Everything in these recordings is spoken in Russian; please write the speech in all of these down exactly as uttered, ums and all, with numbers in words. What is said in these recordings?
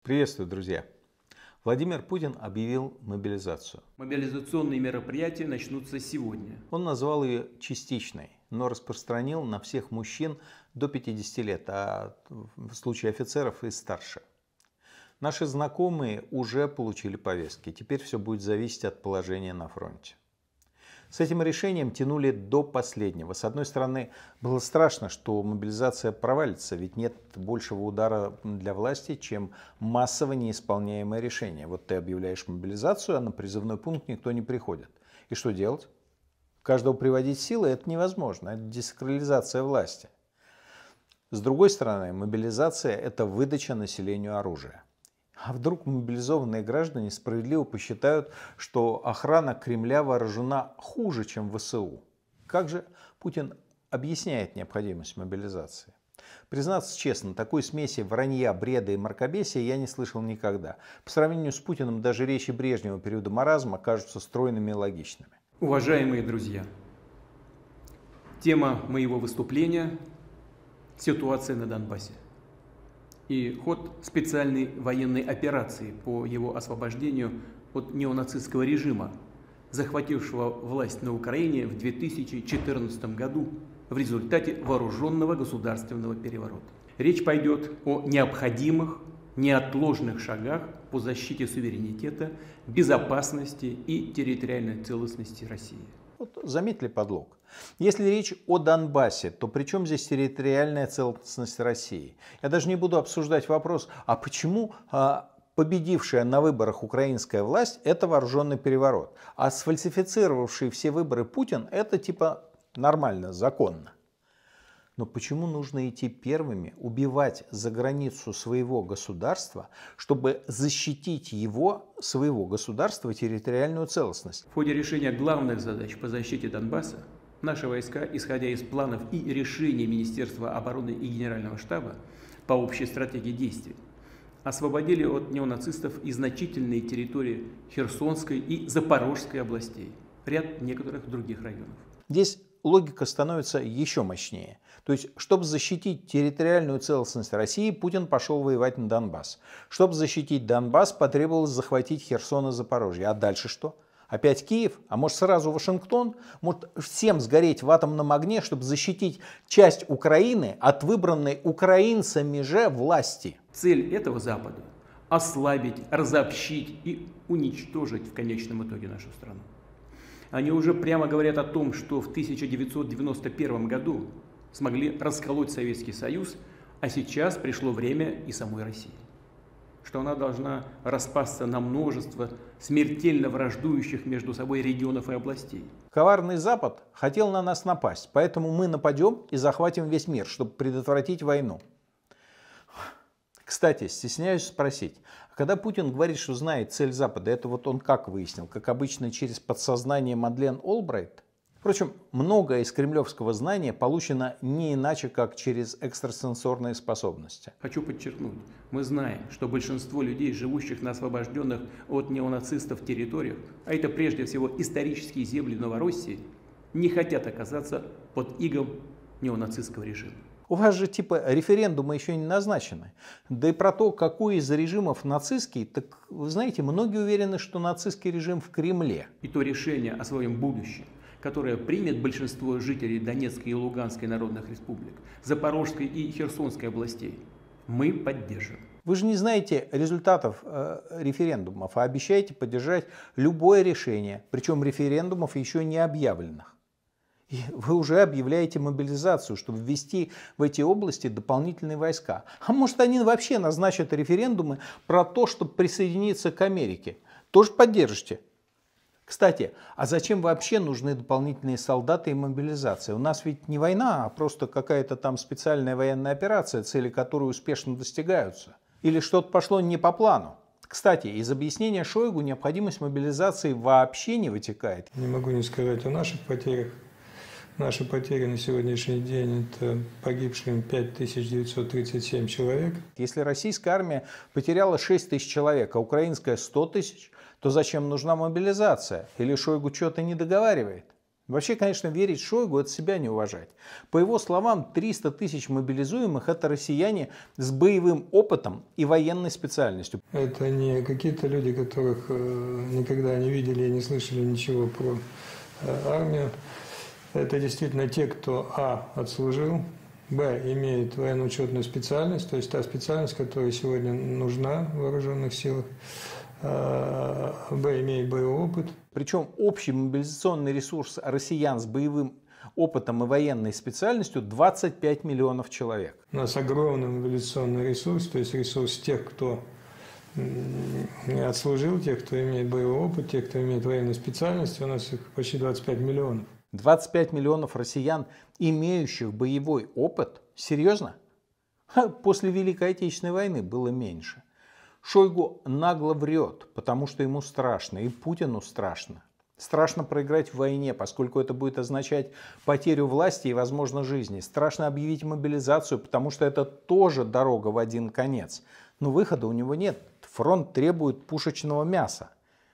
Приветствую, друзья! Владимир Путин объявил мобилизацию. Мобилизационные мероприятия начнутся сегодня. Он назвал ее частичной, но распространил на всех мужчин до пятидесяти лет, а в случае офицеров и старше. Наши знакомые уже получили повестки, теперь все будет зависеть от положения на фронте. С этим решением тянули до последнего. С одной стороны, было страшно, что мобилизация провалится, ведь нет большего удара для власти, чем массово неисполняемое решение. Вот ты объявляешь мобилизацию, а на призывной пункт никто не приходит. И что делать? Каждого приводить силой это невозможно, это десакрализация власти. С другой стороны, мобилизация – это выдача населению оружия. А вдруг мобилизованные граждане справедливо посчитают, что охрана Кремля вооружена хуже, чем вэ эс у? Как же Путин объясняет необходимость мобилизации? Признаться честно, такой смеси вранья, бреда и мракобесия я не слышал никогда. По сравнению с Путиным даже речи Брежнева периода маразма кажутся стройными и логичными. Уважаемые друзья, тема моего выступления – ситуация на Донбассе и ход специальной военной операции по его освобождению от неонацистского режима, захватившего власть на Украине в две тысячи четырнадцатом году в результате вооруженного государственного переворота. Речь пойдет о необходимых, неотложных шагах по защите суверенитета, безопасности и территориальной целостности России. Вот заметили подлог? Если речь о Донбассе, то при чем здесь территориальная целостность России? Я даже не буду обсуждать вопрос, а почему а, победившая на выборах украинская власть – это вооруженный переворот, а сфальсифицировавший все выборы Путин – это типа нормально, законно. Но почему нужно идти первыми, убивать за границу своего государства, чтобы защитить его, своего государства, территориальную целостность? В ходе решения главных задач по защите Донбасса наши войска, исходя из планов и решений Министерства обороны и Генерального штаба по общей стратегии действий, освободили от неонацистов и значительные территории Херсонской и Запорожской областей, ряд некоторых других районов. Здесь логика становится еще мощнее. То есть, чтобы защитить территориальную целостность России, Путин пошел воевать на Донбасс. Чтобы защитить Донбасс, потребовалось захватить Херсон и Запорожье. А дальше что? Опять Киев? А может сразу Вашингтон? Может всем сгореть в атомном огне, чтобы защитить часть Украины от выбранной украинцами же власти? Цель этого Запада – ослабить, разобщить и уничтожить в конечном итоге нашу страну. Они уже прямо говорят о том, что в тысяча девятьсот девяносто первом году смогли расколоть Советский Союз, а сейчас пришло время и самой России. Что она должна распасться на множество смертельно враждующих между собой регионов и областей. Коварный Запад хотел на нас напасть, поэтому мы нападем и захватим весь мир, чтобы предотвратить войну. Кстати, стесняюсь спросить, а когда Путин говорит, что знает цель Запада, это вот он как выяснил? Как обычно через подсознание Мадлен Олбрайт? Впрочем, многое из кремлевского знания получено не иначе, как через экстрасенсорные способности. Хочу подчеркнуть, мы знаем, что большинство людей, живущих на освобожденных от неонацистов территориях, а это прежде всего исторические земли Новороссии, не хотят оказаться под игом неонацистского режима. У вас же типа референдумы еще не назначены. Да и про то, какой из режимов нацистский, так вы знаете, многие уверены, что нацистский режим в Кремле. И то решение о своем будущем, которое примет большинство жителей Донецкой и Луганской народных республик, Запорожской и Херсонской областей, мы поддержим. Вы же не знаете результатов э, референдумов, а обещаете поддержать любое решение, причем референдумов еще не объявленных. И вы уже объявляете мобилизацию, чтобы ввести в эти области дополнительные войска. А может, они вообще назначат референдумы про то, чтобы присоединиться к Америке? Тоже поддержите? Кстати, а зачем вообще нужны дополнительные солдаты и мобилизация? У нас ведь не война, а просто какая-то там специальная военная операция, цели которой успешно достигаются. Или что-то пошло не по плану. Кстати, из объяснения Шойгу необходимость мобилизации вообще не вытекает. Не могу не сказать о наших потерях. Наши потери на сегодняшний день – это погибшие пять тысяч девятьсот тридцать семь человек. Если российская армия потеряла шесть тысяч человек, а украинская сто тысяч, то зачем нужна мобилизация? Или Шойгу что-то не договаривает? Вообще, конечно, верить Шойгу – это себя не уважать. По его словам, триста тысяч мобилизуемых – это россияне с боевым опытом и военной специальностью. Это не какие-то люди, которых никогда не видели и не слышали ничего про армию. Это действительно те, кто а. отслужил, б. имеет военно-учетную специальность, то есть та специальность, которая сегодня нужна в вооруженных силах, б. имеет боевой опыт. Причем общий мобилизационный ресурс россиян с боевым опытом и военной специальностью двадцать пять миллионов человек. У нас огромный мобилизационный ресурс, то есть ресурс тех, кто отслужил, тех, кто имеет боевой опыт, тех, кто имеет военную специальность, у нас их почти двадцать пять миллионов. двадцать пять миллионов россиян, имеющих боевой опыт? Серьезно? Ха, после Великой Отечественной войны было меньше. Шойгу нагло врет, потому что ему страшно, и Путину страшно. Страшно проиграть в войне, поскольку это будет означать потерю власти и, возможно, жизни. Страшно объявить мобилизацию, потому что это тоже дорога в один конец. Но выхода у него нет. Фронт требует пушечного мяса.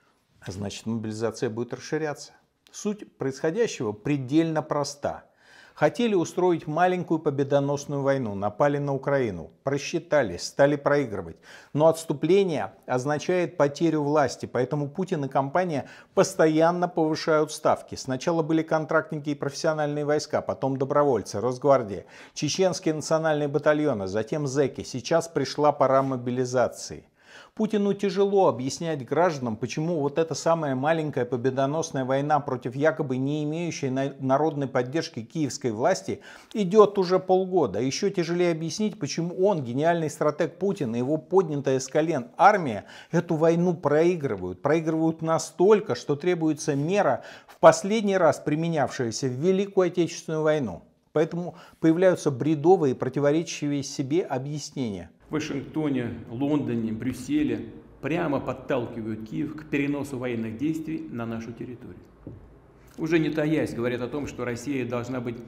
А значит, мобилизация будет расширяться. Суть происходящего предельно проста. Хотели устроить маленькую победоносную войну, напали на Украину, просчитались, стали проигрывать. Но отступление означает потерю власти, поэтому Путин и компания постоянно повышают ставки. Сначала были контрактники и профессиональные войска, потом добровольцы, Росгвардия, чеченские национальные батальоны, затем зэки. Сейчас пришла пора мобилизации. Путину тяжело объяснять гражданам, почему вот эта самая маленькая победоносная война против якобы не имеющей народной поддержки киевской власти идет уже полгода. Еще тяжелее объяснить, почему он, гениальный стратег Путин и его поднятая с колен армия, эту войну проигрывают. Проигрывают настолько, что требуется мера, в последний раз применявшаяся в Великую Отечественную войну. Поэтому появляются бредовые, противоречащие себе объяснения. В Вашингтоне, Лондоне, Брюсселе прямо подталкивают Киев к переносу военных действий на нашу территорию. Уже не таясь, говорят о том, что Россия должна быть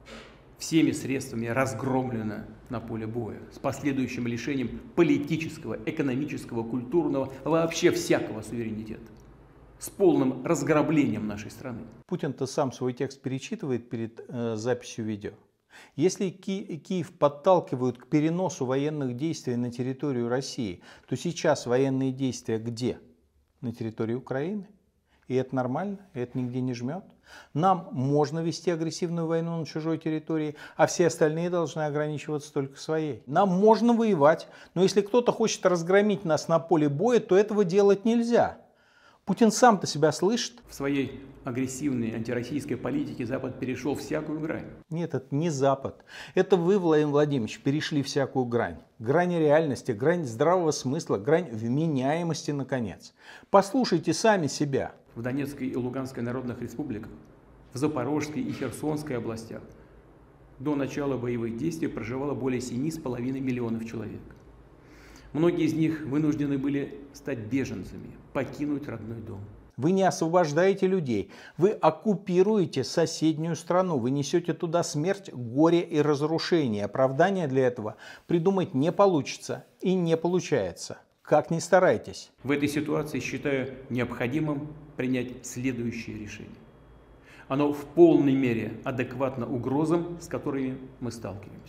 всеми средствами разгромлена на поле боя, с последующим лишением политического, экономического, культурного, вообще всякого суверенитета, с полным разграблением нашей страны. Путин-то сам свой текст перечитывает перед э, записью видео. Если Ки- Киев подталкивают к переносу военных действий на территорию России, то сейчас военные действия где? На территории Украины. И это нормально, и это нигде не жмет. Нам можно вести агрессивную войну на чужой территории, а все остальные должны ограничиваться только своей. Нам можно воевать, но если кто-то хочет разгромить нас на поле боя, то этого делать нельзя. Путин сам-то себя слышит? В своей агрессивной антироссийской политике Запад перешел всякую грань. Нет, это не Запад. Это вы, Владимир Владимирович, перешли всякую грань. Грань реальности, грань здравого смысла, грань вменяемости, наконец. Послушайте сами себя. В Донецкой и Луганской народных республиках, в Запорожской и Херсонской областях до начала боевых действий проживало более семи с половиной миллионов человек. Многие из них вынуждены были стать беженцами, покинуть родной дом. Вы не освобождаете людей, вы оккупируете соседнюю страну, вы несете туда смерть, горе и разрушение. Оправдания для этого придумать не получится и не получается. Как ни старайтесь. В этой ситуации считаю необходимым принять следующее решение. Оно в полной мере адекватно угрозам, с которыми мы сталкиваемся.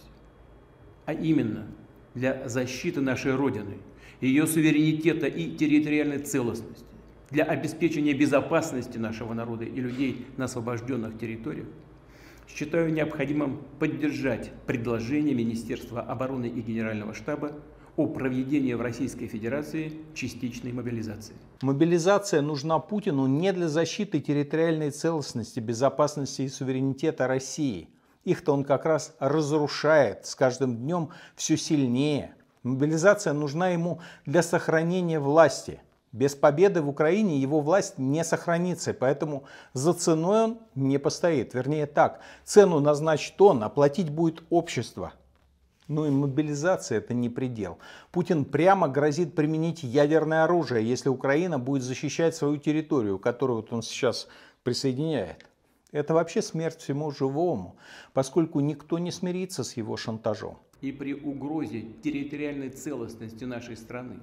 А именно, для защиты нашей Родины, ее суверенитета и территориальной целостности, для обеспечения безопасности нашего народа и людей на освобожденных территориях, считаю необходимым поддержать предложение Министерства обороны и Генерального штаба о проведении в Российской Федерации частичной мобилизации. Мобилизация нужна Путину не для защиты территориальной целостности, безопасности и суверенитета России. Их-то он как раз разрушает с каждым днем все сильнее. Мобилизация нужна ему для сохранения власти. Без победы в Украине его власть не сохранится, поэтому за ценой он не постоит. Вернее так, цену назначит он, а платить будет общество. Ну и мобилизация — это не предел. Путин прямо грозит применить ядерное оружие, если Украина будет защищать свою территорию, которую вот он сейчас присоединяет. Это вообще смерть всему живому, поскольку никто не смирится с его шантажом. И при угрозе территориальной целостности нашей страны,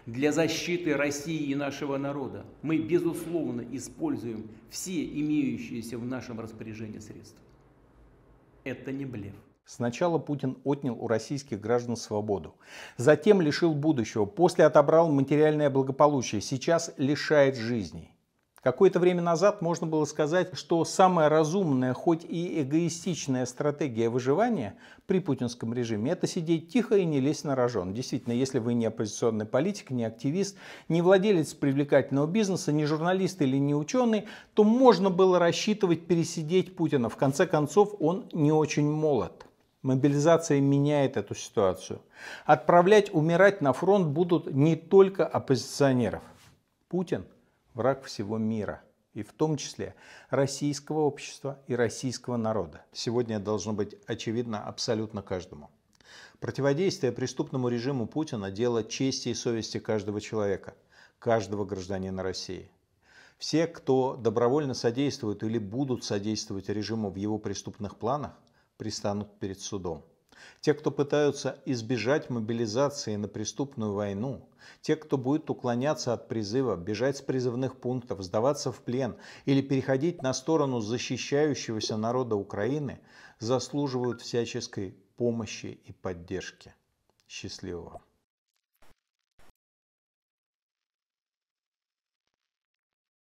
Для защиты России и нашего народа мы, безусловно, используем все имеющиеся в нашем распоряжении средства. Это не блеф. Сначала Путин отнял у российских граждан свободу, затем лишил будущего, после отобрал материальное благополучие, сейчас лишает жизней. Какое-то время назад можно было сказать, что самая разумная, хоть и эгоистичная стратегия выживания при путинском режиме – это сидеть тихо и не лезть на рожон. Действительно, если вы не оппозиционный политик, не активист, не владелец привлекательного бизнеса, не журналист или не ученый, то можно было рассчитывать пересидеть Путина. В конце концов, он не очень молод. Мобилизация меняет эту ситуацию. Отправлять умирать на фронт будут не только оппозиционеров. Путин – враг всего мира, и в том числе российского общества и российского народа. Сегодня должно быть очевидно абсолютно каждому. Противодействие преступному режиму Путина – дело чести и совести каждого человека, каждого гражданина России. Все, кто добровольно содействует или будут содействовать режиму в его преступных планах, предстанут перед судом. Те, кто пытаются избежать мобилизации на преступную войну, те, кто будет уклоняться от призыва, бежать с призывных пунктов, сдаваться в плен или переходить на сторону защищающегося народа Украины, заслуживают всяческой помощи и поддержки. Счастливо вам!